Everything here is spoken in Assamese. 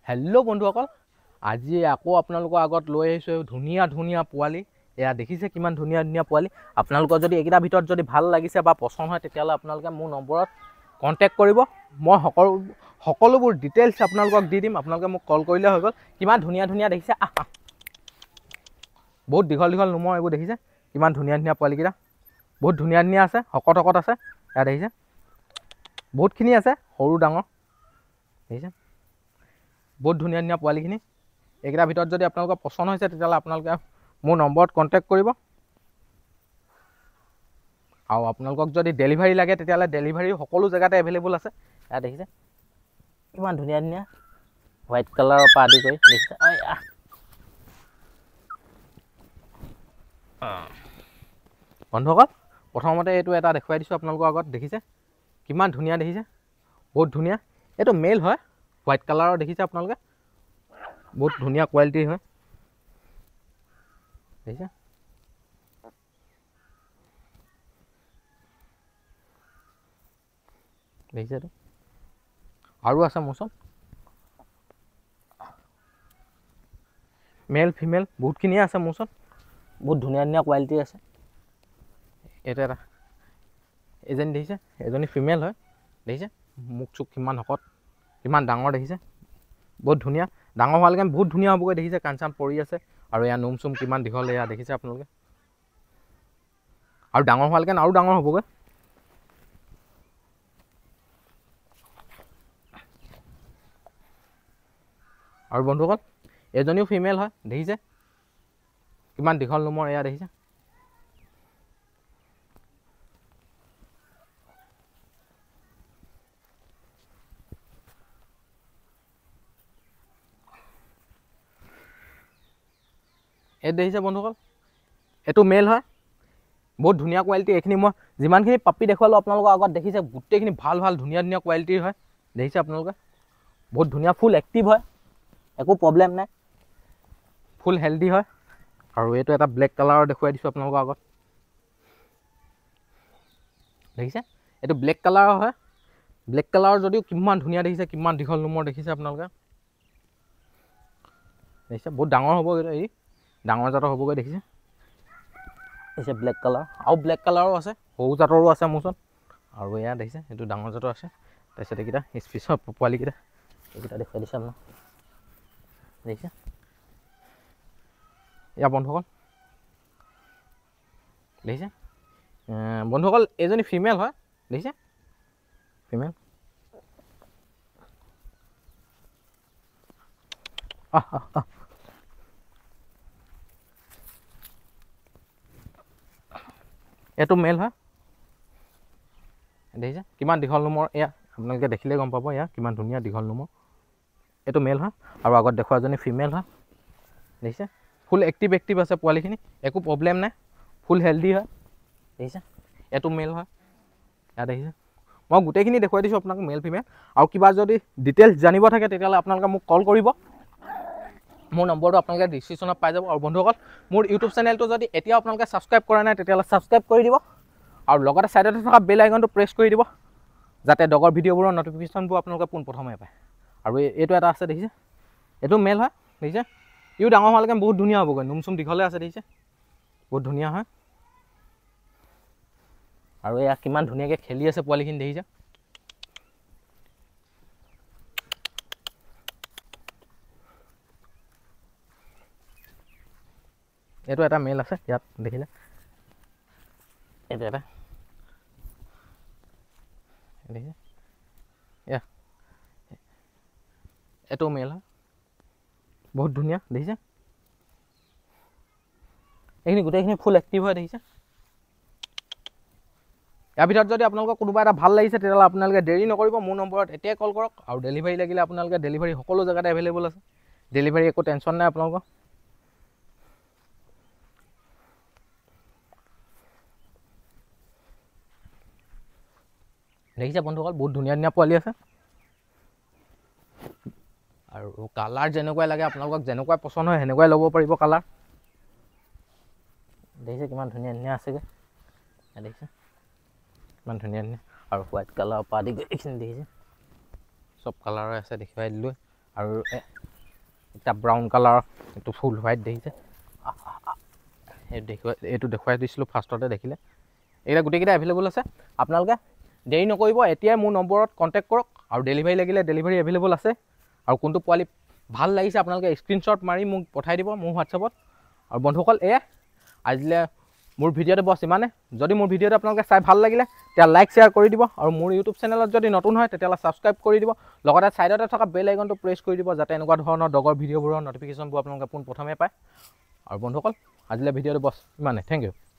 হেল্ল' বন্ধুসকল, আজি আকৌ আপোনালোকৰ আগত লৈ আহিছোঁ ধুনীয়া ধুনীয়া পোৱালি। এয়া দেখিছে কিমান ধুনীয়া ধুনীয়া পোৱালি। আপোনালোকৰ যদি এইকেইটাৰ ভিতৰত যদি ভাল লাগিছে বা পচন্দ হয় তেতিয়াহ'লে আপোনালোকে মোৰ নম্বৰত কণ্টেক্ট কৰিব। মই সকলোবোৰ ডিটেইলছ আপোনালোকক দি দিম। আপোনালোকে মোক কল কৰিলে হৈ গ'ল। কিমান ধুনীয়া ধুনীয়া দেখিছে, বহুত দীঘল দীঘল নোমৰ এইবোৰ দেখিছে। কিমান ধুনীয়া ধুনীয়া পোৱালিকেইটা, বহুত ধুনীয়া ধুনীয়া আছে, শকত শকত আছে। এয়া দেখিছে বহুতখিনি আছে, সৰু ডাঙৰ দেখিছে। বহুত ধুনীয়া ধুনীয়া পোৱালিখিনি। এইকেইটাৰ ভিতৰত যদি আপোনালোকৰ পচন্দ হৈছে তেতিয়াহ'লে আপোনালোকে মোৰ নম্বৰত কণ্টেক্ট কৰিব। আৰু আপোনালোকক যদি ডেলিভাৰী লাগে তেতিয়াহ'লে ডেলিভাৰী সকলো জেগাতে এভেইলেবল আছে। এয়া দেখিছে কিমান ধুনীয়া ধুনীয়া হোৱাইট কালাৰৰ পৰা আদি কৰি দেখিছে। বন্ধুসকল, প্ৰথমতে এইটো এটা দেখুৱাই দিছোঁ আপোনালোকৰ আগত। দেখিছে কিমান ধুনীয়া দেখিছে, বহুত ধুনীয়া। এইটো মেল হয়, হোৱাইট কালাৰৰ দেখিছে আপোনালোকে, বহুত ধুনীয়া কোৱালিটিৰ হয় দেখিছে। দেখিছে এইটো আৰু আছে মোৰ ওচৰত মেল ফিমেল বহুতখিনিয়ে আছে মোৰ ওচৰত, বহুত ধুনীয়া ধুনীয়া কোৱালিটি আছে। এইটো এটা এজনী দেখিছে, এজনী ফিমেল হয় দেখিছে। মুখ চুখ কিমান শকত, কিমান ডাঙৰ দেখিছে, বহুত ধুনীয়া। ডাঙৰ হোৱালৈকে বহুত ধুনীয়া হ'বগৈ দেখিছে। কাণ চান পৰি আছে আৰু এয়া নোম চুম কিমান দীঘল এয়া দেখিছে আপোনালোকে। আৰু ডাঙৰ হোৱালৈকে আৰু ডাঙৰ হ'বগৈ। আৰু বন্ধুসকল, এজনীও ফিমেল হয় দেখিছে, কিমান দীঘল নোমৰ এয়া দেখিছে। এইটো দেখিছে বন্ধুসকল, এইটো মেল হয়, বহুত ধুনীয়া কোৱালিটি। এইখিনি মই যিমানখিনি পাপি দেখুৱালোঁ আপোনালোকৰ আগত দেখিছে, গোটেইখিনি ভাল ভাল ধুনীয়া ধুনীয়া কোৱালিটিৰ হয় দেখিছে আপোনালোকে। বহুত ধুনীয়া, ফুল এক্টিভ হয়, একো প্ৰব্লেম নাই, ফুল হেল্ডি হয়। আৰু এইটো এটা ব্লেক কালাৰৰ দেখুৱাই দিছোঁ আপোনালোকৰ আগত দেখিছে। এইটো ব্লেক কালাৰৰ হয়, ব্লেক কালাৰৰ যদিও কিমান ধুনীয়া দেখিছে, কিমান দীঘল নোমৰ দেখিছে আপোনালোকে দেখিছে। বহুত ডাঙৰ হ'ব, এই ডাঙৰ জাতৰ হ'বগৈ দেখিছে। দেখিছে ব্লেক কালাৰ, আৰু ব্লেক কালাৰো আছে, সৰু জাতৰো আছে মোৰ ওচৰত। আৰু এয়া দেখিছে এইটো ডাঙৰ জাতৰ আছে। তাৰপিছত এইকেইটা স্পিচৰ পোৱালিকেইটা, এইকেইটা দেখুৱাই দিছে আপোনাক দেখিছে। এয়া বন্ধুসকল দেখিছে, বন্ধুসকল এইজনী ফিমেল হয় দেখিছে, ফিমেল। এইটো মেল হয় দেখিছে, কিমান দীঘল নোমৰ। এয়া আপোনালোকে দেখিলে গম পাব, এয়া কিমান ধুনীয়া দীঘল নোমৰ। এইটো মেল হয়। আৰু আগত দেখুৱাজনী ফিমেল হয় দেখিছে। ফুল এক্টিভ আছে পোৱালিখিনি, একো প্ৰব্লেম নাই, ফুল হেল্ডি হয় দেখিছে। এইটো মেল হয়, এয়া দেখিছে। মই গোটেইখিনি দেখুৱাই দিছোঁ আপোনাক, মেল ফিমেল। আৰু কিবা যদি ডিটেইলছ জানিব থাকে তেতিয়াহ'লে আপোনালোকে মোক কল কৰিব। মোৰ নম্বৰটো আপোনালোকে ডিছক্ৰিপশ্যনত পাই যাব। আৰু বন্ধুসকল, মোৰ ইউটিউব চেনেলটো যদি এতিয়াও আপোনালোকে ছাবস্ক্ৰাইব কৰা নাই তেতিয়াহ'লে ছাবস্ক্ৰাইব কৰি দিব। আৰু লগতে ছাইডতে থকা বেল আইকনটো প্ৰেছ কৰি দিব, যাতে ডগৰ ভিডিঅ'বোৰৰ নটিফিকেশ্যনবোৰ আপোনালোকে পোনপ্ৰথমে পায়। আৰু এইটো এটা আছে দেখিছে, এইটো মেল হয় দেখিছে। ইও ডাঙৰ হোৱালৈকে বহুত ধুনীয়া হ'বগৈ, নোম চুম দীঘলে আছে দেখিছে, বহুত ধুনীয়া হয়। আৰু এয়া কিমান ধুনীয়াকৈ খেলি আছে পোৱালিখিনি দেখিছে। এইটো এটা মেল আছে ইয়াত দেখিলে, এইটো এটা দেখিছে। এয়া এইটো মেল হয়, বহুত ধুনীয়া দেখিছে। এইখিনি গোটেইখিনি ফুল এক্টিভ হয় দেখিছে। ইয়াৰ ভিতৰত যদি আপোনালোকৰ কোনোবা এটা ভাল লাগিছে তেতিয়াহ'লে আপোনালোকে দেৰি নকৰিব, মোৰ নম্বৰত এতিয়াই কল কৰক। আৰু ডেলিভাৰী লাগিলে আপোনালোকে ডেলিভাৰী সকলো জেগাতে এভেইলেবল আছে, ডেলিভাৰী একো টেনশ্যন নাই আপোনালোকৰ। দেখিছে বন্ধুসকল, বহুত ধুনীয়া ধুনীয়া পোৱালি আছে। আৰু কালাৰ যেনেকুৱাই লাগে আপোনালোকক, যেনেকুৱাই পচন্দ হয় সেনেকুৱাই ল'ব পাৰিব কালাৰ। দেখিছে কিমান ধুনীয়া ধুনীয়া আছেগৈ, দেখিছে ইমান ধুনীয়া ধুনীয়া। আৰু হোৱাইট কালাৰৰ পৰা আদি কৰি এইখিনি দেখিছে, চব কালাৰে আছে দেখুৱাই দিলোঁ। আৰু এটা ব্ৰাউন কালাৰ, এইটো ফুল হোৱাইট দেখিছে, এইটো দেখুৱাই দিছিলোঁ ফাৰ্ষ্টতে দেখিলে। এইকেইটা গোটেইকেইটা এভেইলেবল আছে। আপোনালোকে দেৰি নকৰিব, এতিয়াই মোৰ নম্বৰত কণ্টেক্ট কৰক। আৰু ডেলিভাৰী লাগিলে ডেলিভাৰী এভেইলেবল আছে। আৰু কোনটো পোৱালি ভাল লাগিছে আপোনালোকে স্ক্ৰীনশ্বট মাৰি মোক পঠাই দিব মোৰ হোৱাটছআপত। আৰু বন্ধুসকল এয়া আজিলৈ মোৰ ভিডিঅ'টো বছ ইমানে। যদি মোৰ ভিডিঅ'টো আপোনালোকে চাই ভাল লাগিলে তেতিয়া লাইক শ্বেয়াৰ কৰি দিব। আৰু মোৰ ইউটিউব চেনেলত যদি নতুন হয় তেতিয়াহ'লে ছাবস্ক্ৰাইব কৰি দিব। লগতে ছাইডতে থকা বেল আইকনটো প্ৰেছ কৰি দিব, যাতে এনেকুৱা ধৰণৰ ডগৰ ভিডিঅ'বোৰৰ ন'টিফিকেশ্যনবোৰ আপোনালোকে পোনপ্ৰথমে পায়। আৰু বন্ধুসকল আজিলৈ ভিডিঅ'টো বছ ইমানে। Thank U.